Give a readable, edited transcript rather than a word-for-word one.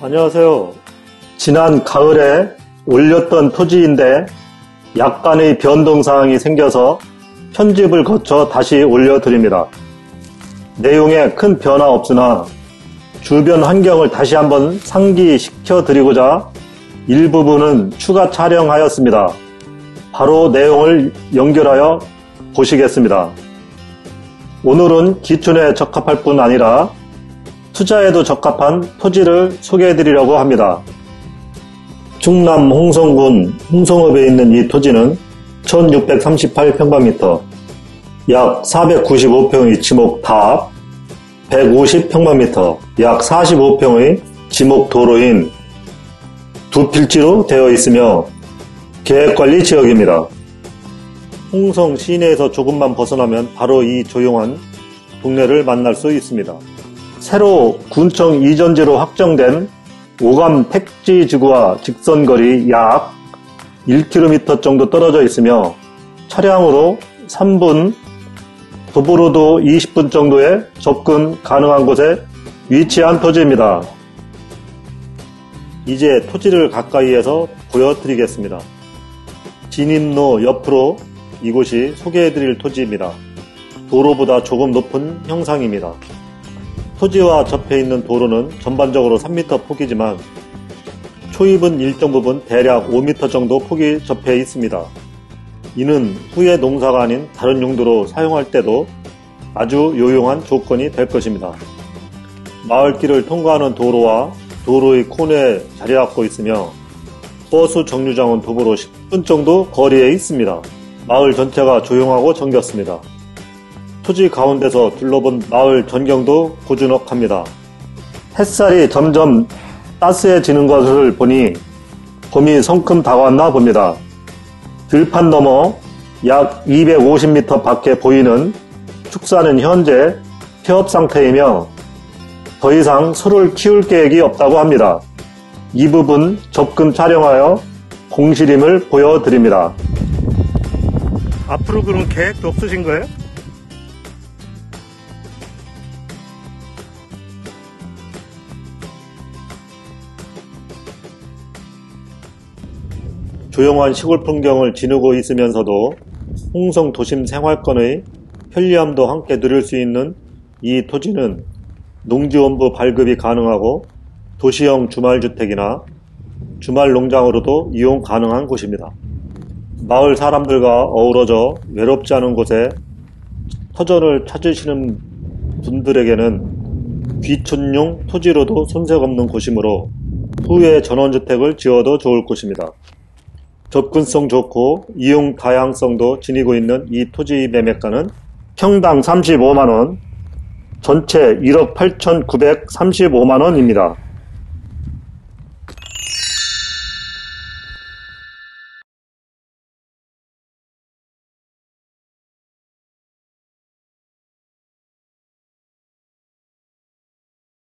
안녕하세요. 지난 가을에 올렸던 토지인데 약간의 변동사항이 생겨서 편집을 거쳐 다시 올려드립니다. 내용에 큰 변화 없으나 주변 환경을 다시 한번 상기시켜 드리고자 일부분은 추가 촬영하였습니다. 바로 내용을 연결하여 보시겠습니다. 오늘은 기촌에 적합할 뿐 아니라 투자에도 적합한 토지를 소개해 드리려고 합니다. 충남 홍성군 홍성읍에 있는 이 토지는 1638평방미터, 약 495평의 지목탑, 150평방미터, 약 45평의 지목도로인 두 필지로 되어 있으며 계획관리 지역입니다. 홍성 시내에서 조금만 벗어나면 바로 이 조용한 동네를 만날 수 있습니다. 새로 군청 이전지로 확정된 오감 택지지구와 직선거리 약 1km 정도 떨어져 있으며 차량으로 3분, 도보로도 20분 정도의 접근 가능한 곳에 위치한 토지입니다. 이제 토지를 가까이에서 보여드리겠습니다. 진입로 옆으로 이곳이 소개해드릴 토지입니다. 도로보다 조금 높은 형상입니다. 토지와 접해 있는 도로는 전반적으로 3m 폭이지만 초입은 일정 부분 대략 5m 정도 폭이 접해 있습니다. 이는 후에 농사가 아닌 다른 용도로 사용할 때도 아주 요용한 조건이 될 것입니다. 마을길을 통과하는 도로와 도로의 코너에 자리 잡고 있으며 버스 정류장은 도보로 10분 정도 거리에 있습니다. 마을 전체가 조용하고 정겹습니다. 토지 가운데서 둘러본 마을 전경도 고즈넉합니다. 햇살이 점점 따스해지는 것을 보니 봄이 성큼 다가왔나 봅니다. 들판 너머 약 250m 밖에 보이는 축사는 현재 폐업 상태이며 더 이상 소를 키울 계획이 없다고 합니다. 이 부분 접근 촬영하여 공실임을 보여드립니다. 앞으로 그런 계획도 없으신 거예요? 조용한 시골 풍경을 지누고 있으면서도 홍성 도심 생활권의 편리함도 함께 누릴 수 있는 이 토지는 농지원부 발급이 가능하고 도시형 주말주택이나 주말농장으로도 이용 가능한 곳입니다. 마을 사람들과 어우러져 외롭지 않은 곳에 터전을 찾으시는 분들에게는 귀촌용 토지로도 손색 없는 곳이므로 후에 전원주택을 지어도 좋을 곳입니다. 접근성 좋고 이용 다양성도 지니고 있는 이 토지 매매가는 평당 35만원, 전체 1억 8,935만원입니다.